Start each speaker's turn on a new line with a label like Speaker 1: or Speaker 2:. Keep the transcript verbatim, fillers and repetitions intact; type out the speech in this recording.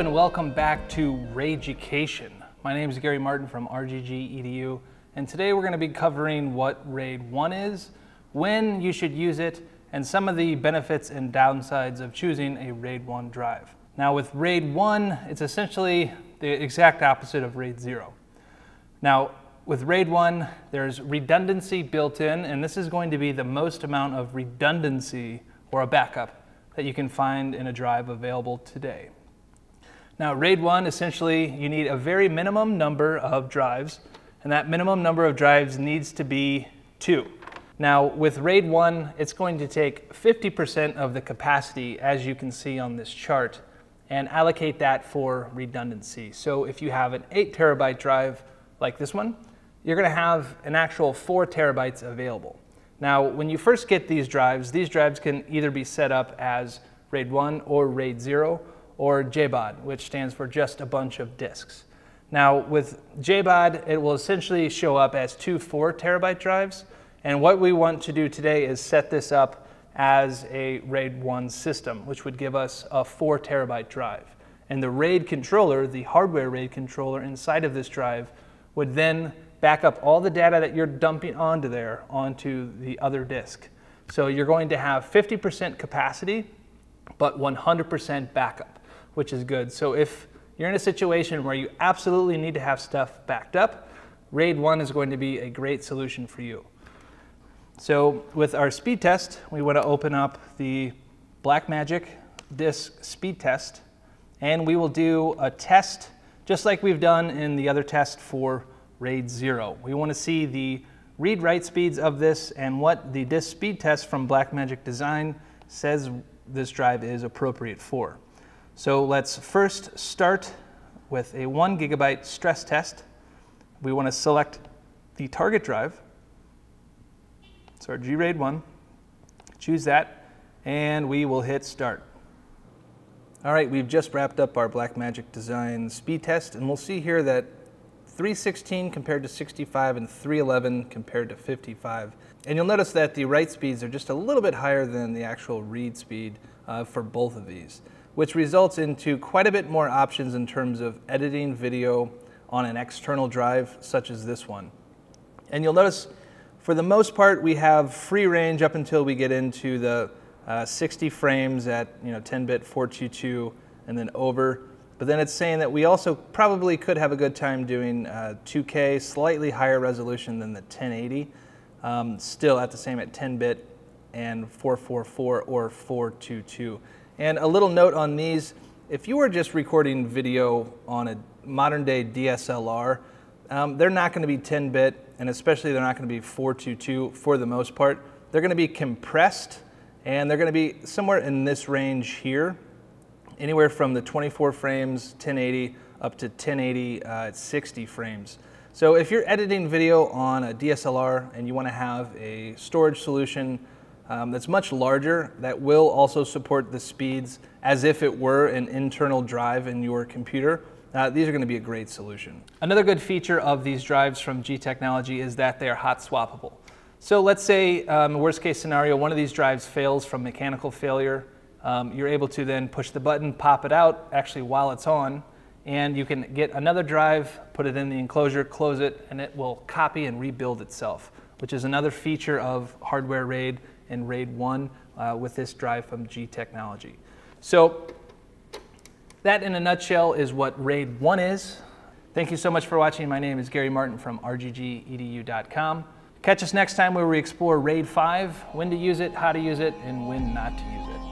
Speaker 1: and welcome back to RAIDucation. My name is Gary Martin from R G G E D U, and today we're going to be covering what RAID one is, when you should use it, and some of the benefits and downsides of choosing a RAID one drive. Now with RAID one, it's essentially the exact opposite of RAID zero. Now with RAID one, there's redundancy built in, and this is going to be the most amount of redundancy or a backup that you can find in a drive available today. Now RAID one, essentially you need a very minimum number of drives, and that minimum number of drives needs to be two. Now with RAID one, it's going to take fifty percent of the capacity, as you can see on this chart, and allocate that for redundancy. So if you have an eight terabyte drive like this one, you're going to have an actual four terabytes available. Now, when you first get these drives, these drives can either be set up as RAID one or RAID zero or J BOD, which stands for just a bunch of disks. Now, with J BOD, it will essentially show up as two four terabyte drives. And what we want to do today is set this up as a RAID one system, which would give us a four terabyte drive. And the RAID controller, the hardware RAID controller inside of this drive, would then back up all the data that you're dumping onto there onto the other disk. So you're going to have fifty percent capacity, but one hundred percent backup, which is good. So if you're in a situation where you absolutely need to have stuff backed up, RAID one is going to be a great solution for you. So with our speed test, we want to open up the Blackmagic disk speed test, and we will do a test just like we've done in the other test for RAID zero. We want to see the read-write speeds of this and what the disk speed test from Blackmagic Design says this drive is appropriate for. So let's first start with a one gigabyte stress test. We want to select the target drive. It's our G RAID one. Choose that, and we will hit start. All right, we've just wrapped up our Blackmagic Design speed test, and we'll see here that three sixteen compared to sixty-five and three eleven compared to fifty-five. And you'll notice that the write speeds are just a little bit higher than the actual read speed uh, for both of these, which results into quite a bit more options in terms of editing video on an external drive such as this one. And you'll notice for the most part we have free range up until we get into the uh, sixty frames at you know ten bit four twenty-two and then over. But then it's saying that we also probably could have a good time doing uh, two K, slightly higher resolution than the ten eighty, um, still at the same at ten bit and four forty-four or four twenty-two. And a little note on these, if you were just recording video on a modern day D S L R, um, they're not going to be ten bit, and especially they're not going to be four twenty-two for the most part. They're going to be compressed, and they're going to be somewhere in this range here, anywhere from the twenty-four frames, ten eighty, up to ten eighty uh, at sixty frames. So if you're editing video on a D S L R and you want to have a storage solution um, that's much larger, that will also support the speeds as if it were an internal drive in your computer, uh, these are going to be a great solution. Another good feature of these drives from G Technology is that they are hot swappable. So let's say, um, worst case scenario, one of these drives fails from mechanical failure. Um, you're able to then push the button, pop it out, actually while it's on, and you can get another drive, put it in the enclosure, close it, and it will copy and rebuild itself, which is another feature of hardware RAID and RAID one uh, with this drive from G Technology. So that in a nutshell is what RAID one is. Thank you so much for watching. My name is Gary Martin from R G G E D U dot com. Catch us next time where we explore RAID five, when to use it, how to use it, and when not to use it.